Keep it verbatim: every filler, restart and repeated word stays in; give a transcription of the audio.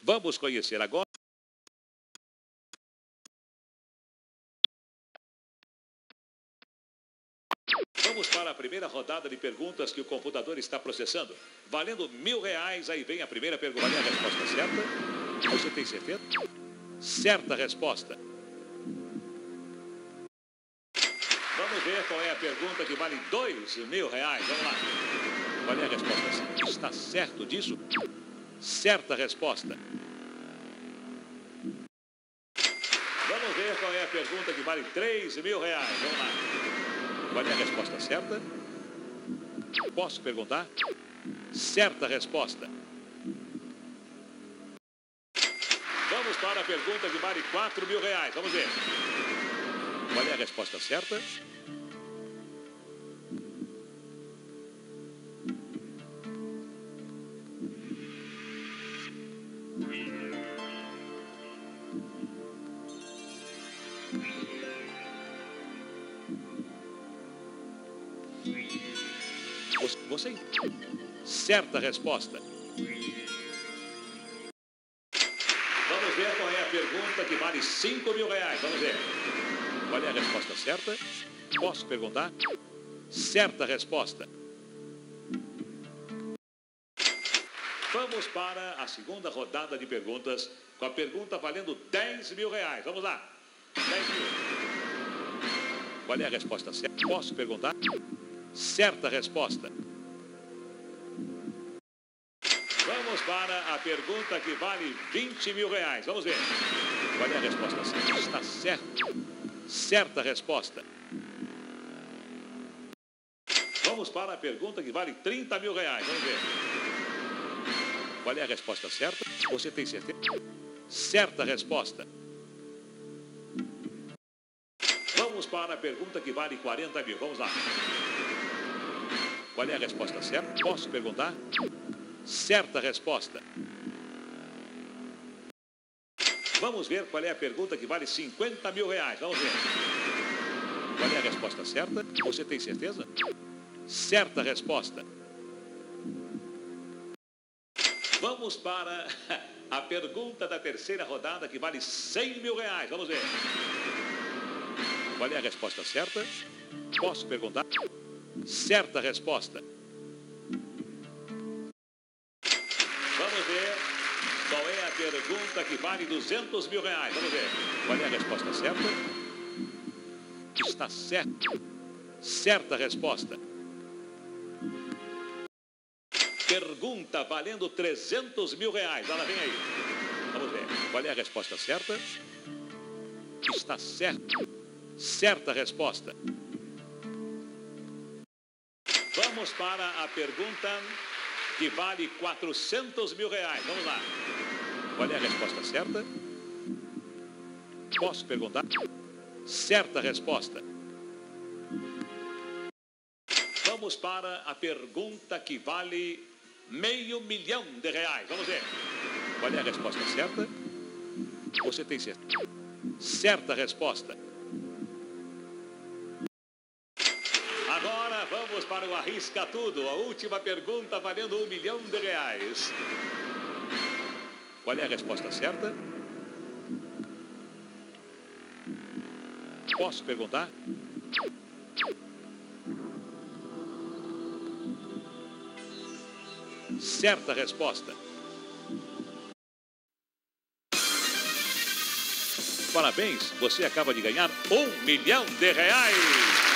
Vamos conhecer agora. Vamos para a primeira rodada de perguntas que o computador está processando. Valendo mil reais, aí vem a primeira pergunta. Qual é a resposta certa? Você tem certeza? Certa resposta. Vamos ver qual é a pergunta que vale dois mil reais. Vamos lá. Qual é a resposta? Está certo disso? Certa resposta. Vamos ver qual é a pergunta que vale três mil reais. Vamos lá. Qual é a resposta certa? Posso perguntar? Certa resposta. Vamos para a pergunta que vale quatro mil reais. Vamos ver. Qual é a resposta certa? Você? Certa resposta. Vamos ver qual é a pergunta que vale cinco mil reais. Vamos ver. Qual é a resposta certa? Posso perguntar? Certa resposta. Vamos para a segunda rodada de perguntas, com a pergunta valendo dez mil reais. Vamos lá. dez mil. Qual é a resposta certa? Posso perguntar? Certa resposta. Vamos para a pergunta que vale vinte mil reais. Vamos ver. Qual é a resposta certa? Está certo. Certa resposta. Vamos para a pergunta que vale trinta mil reais. Vamos ver. Qual é a resposta certa? Você tem certeza? Certa resposta. Vamos para a pergunta que vale quarenta mil. Vamos lá. Qual é a resposta certa? Posso perguntar? Certa resposta. Vamos ver qual é a pergunta que vale cinquenta mil reais. Vamos ver. Qual é a resposta certa? Você tem certeza? Certa resposta. Vamos para a pergunta da terceira rodada que vale cem mil reais. Vamos ver. Qual é a resposta certa? Posso perguntar? Certa resposta. Vamos ver qual é a pergunta que vale duzentos mil reais. Vamos ver. Qual é a resposta certa? Está certo. Certa resposta. Pergunta valendo trezentos mil reais. Ela vem aí. Vamos ver. Qual é a resposta certa? Está certo. Certa resposta. Vamos para a pergunta que vale quatrocentos mil reais. Vamos lá. Qual é a resposta certa? Posso perguntar? Certa resposta. Vamos para a pergunta que vale meio milhão de reais. Vamos ver. Qual é a resposta certa? Você tem certeza? Certa resposta. Agora vamos para o Arrisca Tudo. A última pergunta valendo um milhão de reais. Qual é a resposta certa? Posso perguntar? Certa resposta. Parabéns, você acaba de ganhar um milhão de reais.